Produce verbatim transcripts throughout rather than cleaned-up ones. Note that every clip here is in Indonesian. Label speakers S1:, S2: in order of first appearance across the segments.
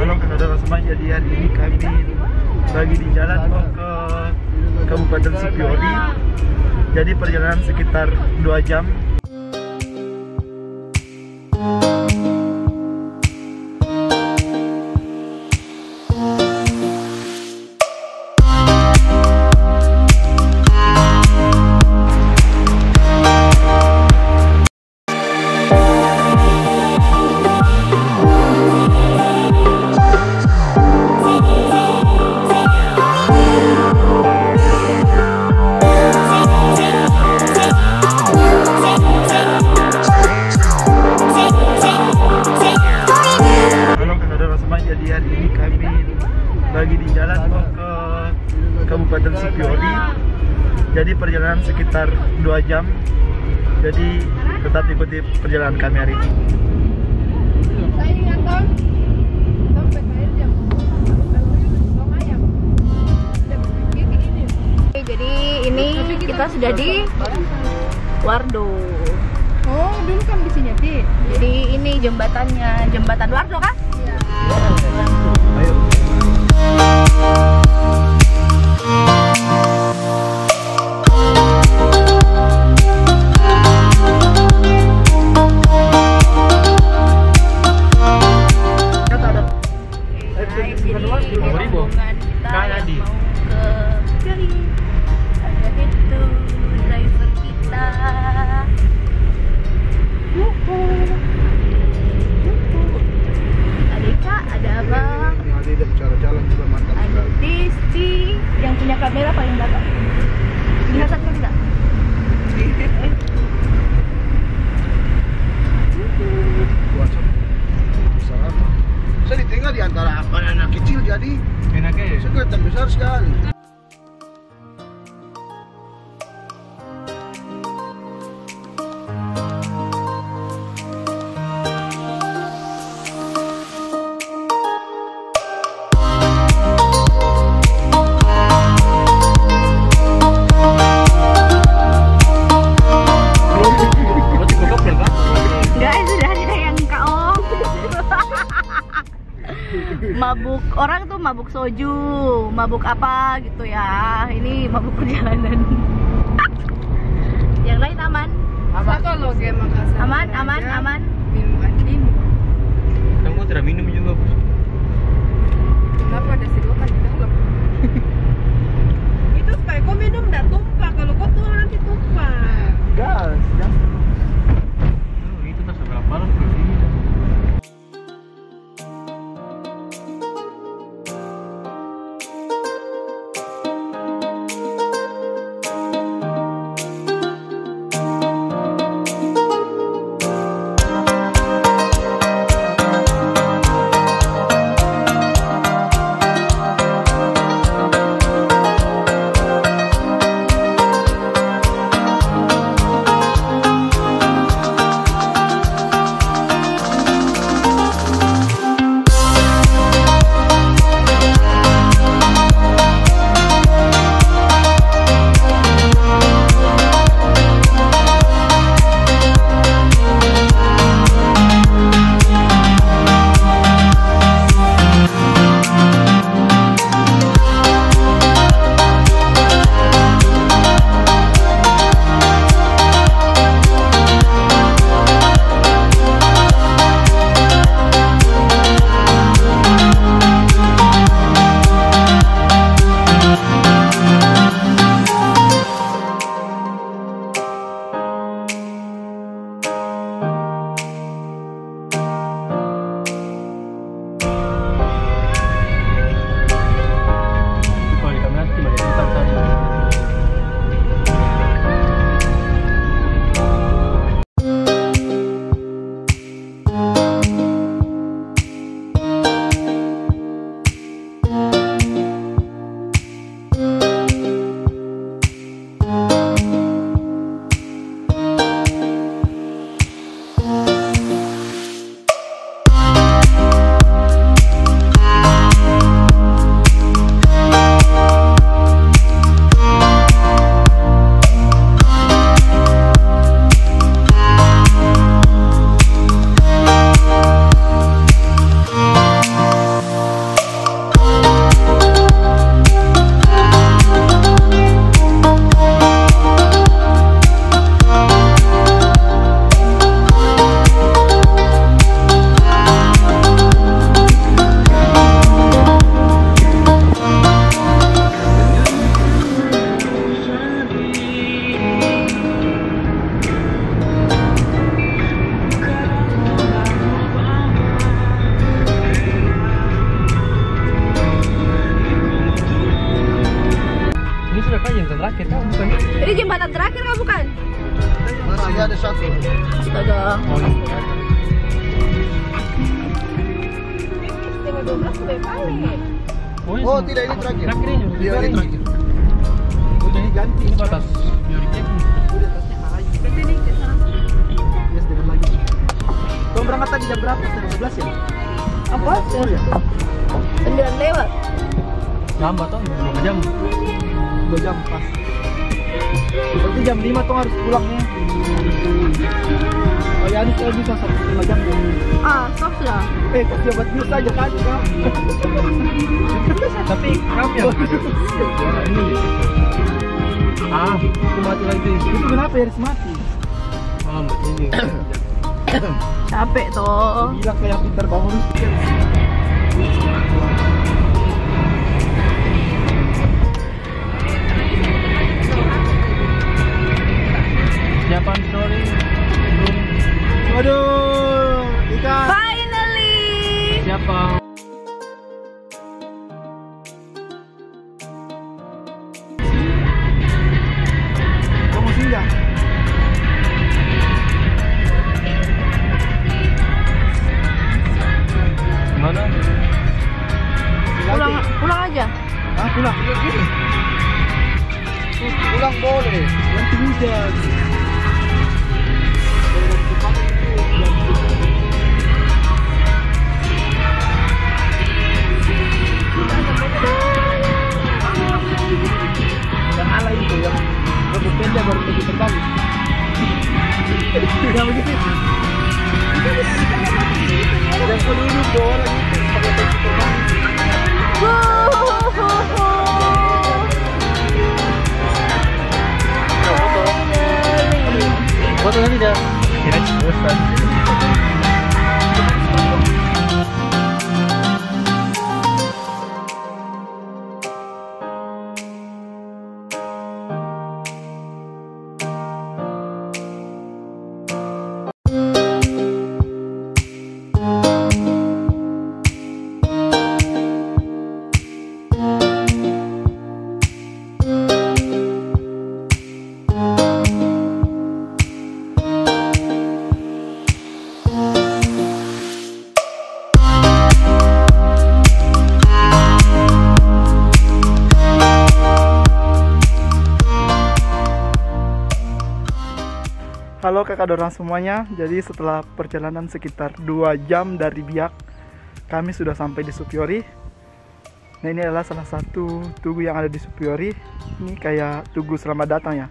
S1: Halo saudara semua, jadi hari ini kami lagi di jalan mau ke Kabupaten Supiori. Jadi perjalanan sekitar dua jam. Jadi hari ini kami lagi di jalan mau ke Kabupaten Supiori. Jadi perjalanan sekitar dua jam. Jadi tetap ikuti perjalanan kami hari ini.
S2: Jadi ini kita sudah di Wardo.
S3: Oh, dulu kan di sini, Ti.
S2: Jadi ini jembatannya, jembatan Wardo kah?
S3: Iya.
S1: Ayo.
S2: Kamera paling belakang. Kelihatan kan enggak?
S4: Saya ditinggal di antara anak-anak kecil, jadi
S1: Enaknya ya?
S4: kelihatan besar sekali.
S2: Mabuk orang tuh mabuk soju, mabuk apa gitu ya. Ini mabuk perjalanan. Yang lain aman?
S3: Satu loh game Makassar.
S2: Aman, aman, aman.
S3: Minum anjing.
S1: Kamu tidak minum juga, Bos?
S3: Kenapa ada sirupan di dalam? Itu supaya kau minum nggak tumpah. Kalau kau turun nanti tumpah.
S1: Gas, gas. Oh, itu tak seberapa lah.
S4: satu.
S2: Astaga.
S3: Setengah dua belas sudah balik.
S4: Oh tidak, ini terakhir.
S5: Terakhir ini.
S4: Iya, ini terakhir.
S1: Udah ini ganti.
S5: Ini batas.
S1: Udah tasnya lagi. Yes, dengan lagi. Kamu berangkat tadi jam berapa? Setengah sebelas ya?
S2: Apa?
S1: Oh ya.
S2: Sembilan lewat.
S5: Lambat tuh, dua jam.
S1: Dua jam pas. Berarti jam lima tuh harus pulangnya. Oh ya, ini saya bisa satu setengah jam ya.
S2: Ah, stop sudah.
S1: Eh, kok jabat bius aja kan?
S5: Tapi kamu yang ini. Ah, itu mati lagi.
S1: Itu kenapa ya harus mati?
S5: Ah, mati ini.
S2: Capek toh.
S1: Bilang kayak pintar bangun.
S5: Japan story belum.
S1: Waduh, ikan.
S2: Finally.
S5: Siapa?
S1: Kamu singgah.
S5: Mana?
S2: Pulang, pulang aja.
S1: Ah, pulang.
S4: Gini. Pulang boleh.
S1: Nanti hujan. Yang ala itu yang rambut pendek baru pergi terbang. Tidak begitu. Yang peluru dua orang itu pakai baju terbang.
S5: Foto nanti dah. Kira bosan.
S1: Halo kakak dorang semuanya. Jadi setelah perjalanan sekitar dua jam dari Biak, kami sudah sampai di Supiori. Nah, ini adalah salah satu tugu yang ada di Supiori. Ini kayak tugu selamat datang ya.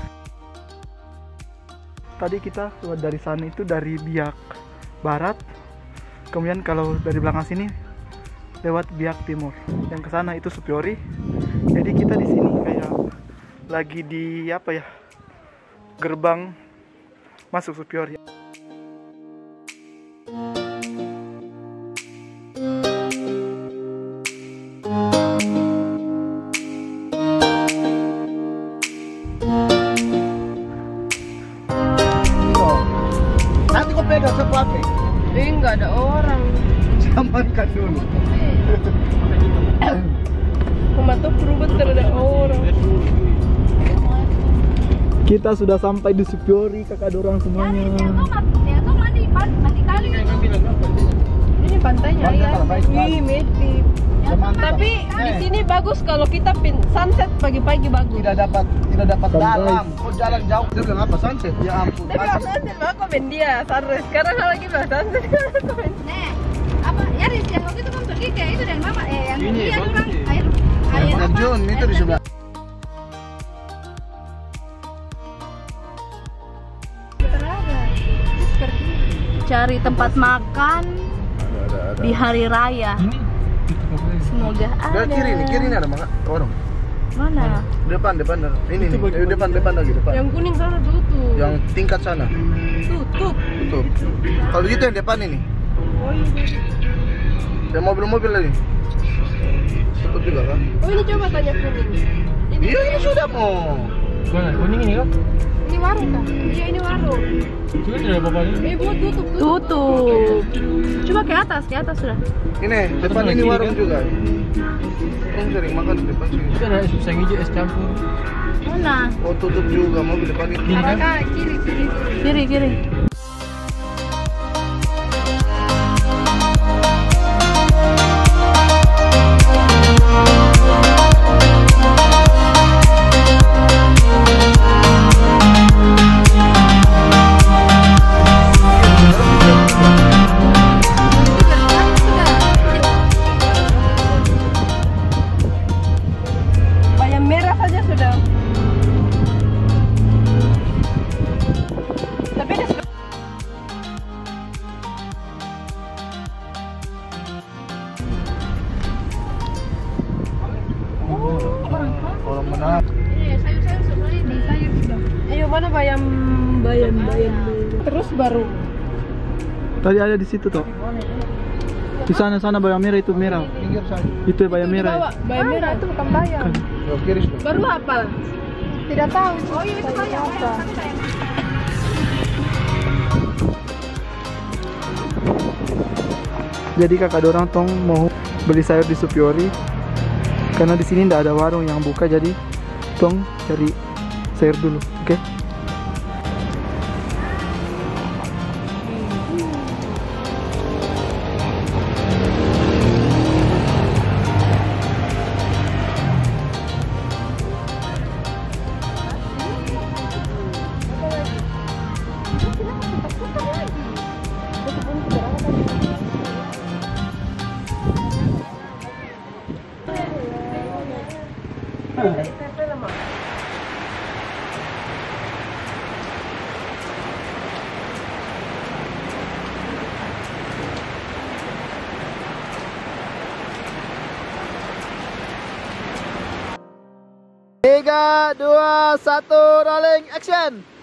S1: Tadi kita keluar dari sana itu dari Biak Barat. Kemudian kalau dari belakang sini lewat Biak Timur. Yang ke sana itu Supiori. Jadi kita di sini kayak lagi di apa ya? Gerbang masuk Supiori.
S4: Nanti kau pegang sepatu.
S3: Eh, nggak ada orang.
S4: Amankan dulu.
S3: Pemantau perubahan tidak ada orang.
S1: Kita sudah sampai di Supiori kakak dorang semuanya.
S3: Ini pantainya ya. Wih, medip. Tapi di sini bagus kalau kita pin sunset pagi-pagi bagus.
S4: Tidak dapat tidak dapat
S1: Sunrise.
S4: dalam. Kau jalan jauh. Dia bilang apa sunset? Ya ampun.
S3: Tapi kalau sunset mah komen dia sunrise. Sekarang lagi bilang sunset komen.
S2: Nek, apa? Ya Riz, yang waktu itu kan pergi kayak itu dan mama eh yang
S5: Ini,
S2: iya
S5: bagus
S2: orang
S5: ini.
S2: air air apa?
S4: Terjun itu di sebelah.
S2: Cari tempat makan di hari raya.
S5: Ini
S2: Semoga
S4: Udah
S2: ada.
S4: kiri nih, kiri nih ada mangga warung.
S2: Mana?
S4: Depan, depan. Ini nih,
S1: bagi-
S4: eh, depan, depan lagi depan.
S3: Yang kuning sana tutup.
S4: Yang tingkat sana.
S3: Tutup.
S4: Tutup. Kalau gitu yang depan ini.
S3: Oh iya.
S4: Yang mobil-mobil lagi. Tutup juga kan?
S3: Oh ini coba tanya kuning. Ini
S4: Iya, ini sudah mau.
S5: mana? Kuning ini kan?
S3: ini warung kah? Iya ini warung.
S5: Coba tidak bapaknya.
S3: Ibu tutup
S2: Tutup. Coba ke atas, ke atas sudah.
S4: Ini depan
S5: Lagi
S4: ini
S5: kan?
S4: warung juga. Orang sering makan di depan sini.
S5: Itu ada susah hijau es campur.
S2: Mana?
S4: Oh tutup juga mau di depan ini.
S5: Ini kan?
S3: Kak, kiri kiri.
S2: Kiri, kiri.
S3: Bayam merah saja sudah. Tapi ada
S4: Orang mana?
S3: Ayo mana bayam bayam bayam terus baru.
S1: Tadi ada di situ toh. Di sana sana bayam merah itu merah.
S4: Pinggir sana.
S1: Itu ya bayam
S3: Itu di
S1: merah.
S3: bawah. Bayam merah itu bukan bayam.
S4: Yo kiri sudah.
S3: Baru apa? Tidak tahu. Oh iya itu bayam. Apa?
S1: Jadi kakak dorang tong mau beli sayur di Supiori karena di sini tidak ada warung yang buka, jadi tong cari sayur dulu, oke? Tiga, dua, satu, rolling, action!